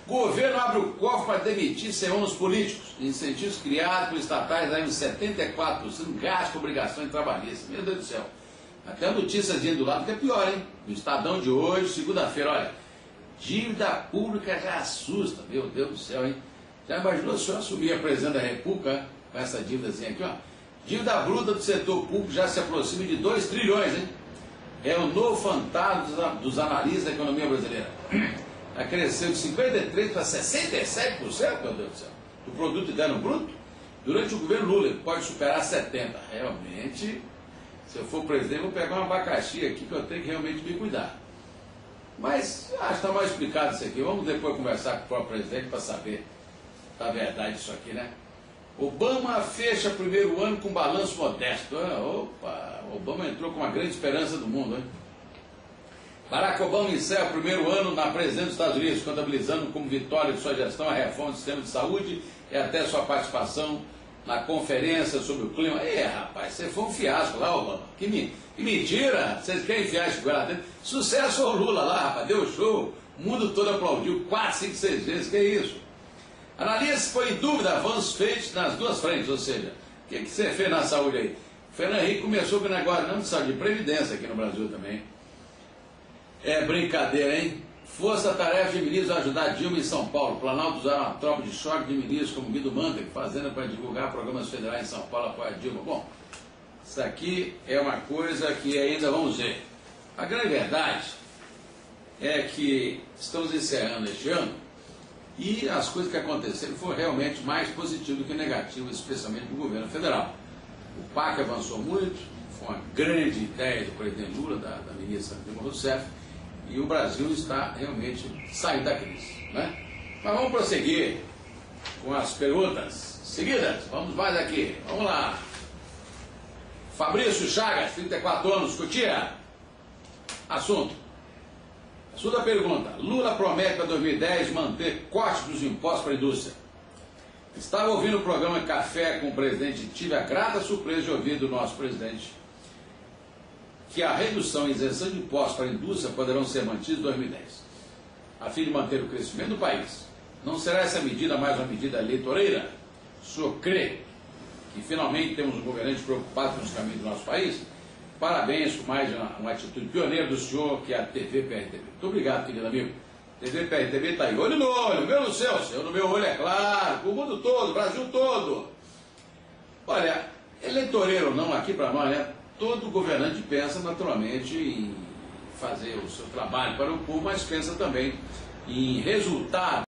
Governo abre o cofre para demitir CEOs políticos. Incentivos criados por estatais aí uns 74%, gasto com obrigações trabalhistas. Meu Deus do céu. Até a notícia do lado que é pior, hein? No Estadão de hoje, segunda-feira, olha. Dívida pública já assusta. Meu Deus do céu, hein? Já imaginou se eu assumir a presidência da República com essa dívidazinha aqui, ó? Dívida bruta do setor público já se aproxima de 2 trilhões, hein? É o novo fantasma dos analistas da economia brasileira. Cresceu de 53% para 67%, meu Deus do céu, do produto interno bruto. Durante o governo Lula, ele pode superar 70%. Realmente, se eu for presidente, eu vou pegar um abacaxi aqui que eu tenho que realmente me cuidar. Mas, acho que está mal explicado isso aqui. Vamos depois conversar com o próprio presidente para saber da verdade isso aqui, né? Obama fecha primeiro ano com balanço modesto. Opa, Obama entrou com uma grande esperança do mundo, hein? Barack Obama encerra o primeiro ano na presidência dos Estados Unidos, contabilizando como vitória de sua gestão a reforma do sistema de saúde e até sua participação na conferência sobre o clima. Rapaz, você foi um fiasco lá, Obama. Que mentira! Vocês querem enfiar esse goela dentro? Sucesso ao Lula lá, rapaz, deu show. O mundo todo aplaudiu 4, 5, 6 vezes. Que isso? Analisa põe em dúvida avanços feitos nas duas frentes, ou seja, o que você fez na saúde aí? O Fernando Henrique começou com o negócio não de saúde, de previdência aqui no Brasil também. É brincadeira, hein? Força-tarefa de ministros ajudar Dilma em São Paulo. Planalto usar uma tropa de choque de ministros como Guido Mantega, fazendo para divulgar programas federais em São Paulo apoia Dilma. Bom, isso aqui é uma coisa que ainda vamos ver. A grande verdade é que estamos encerrando este ano e as coisas que aconteceram foram realmente mais positivas do que negativas, especialmente do governo federal. O PAC avançou muito, foi uma grande ideia do presidente Lula, da ministra Dilma Rousseff, e o Brasil está realmente saindo da crise, né? Mas vamos prosseguir com as perguntas seguidas. Vamos mais aqui, vamos lá. Fabrício Chagas, 34 anos, Cotia. Assunto. A sua pergunta. Lula promete para 2010 manter corte dos impostos para a indústria. Estava ouvindo o programa Café com o presidente e tive a grata surpresa de ouvir do nosso presidente que a redução e isenção de impostos para a indústria poderão ser mantidas em 2010, a fim de manter o crescimento do país. Não será essa medida mais uma medida eleitoreira? O senhor crê que finalmente temos um governante preocupado com os caminhos do nosso país? Parabéns por mais uma atitude pioneira do senhor, que é a TV PRTV. Muito obrigado, querido amigo. TV PRTV está aí, olho no olho, meu no seu no meu olho, é claro, o mundo todo, o Brasil todo. Olha, eleitoreiro ou não, aqui para nós, né? Todo governante pensa naturalmente em fazer o seu trabalho para o povo, mas pensa também em resultado.